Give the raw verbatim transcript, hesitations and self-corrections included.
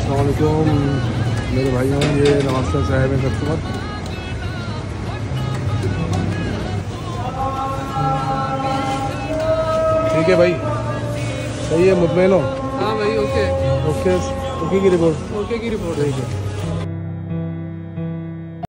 अस्सलाम वालेकुम मेरे भाइयों, ये नाश्ता साहब है कस्टमर। ठीक है भाई, सही है, मुतमईन हो? हाँ भाई, ओके ओके ओके की रिपोर्ट ओके की रिपोर्ट ठीक है।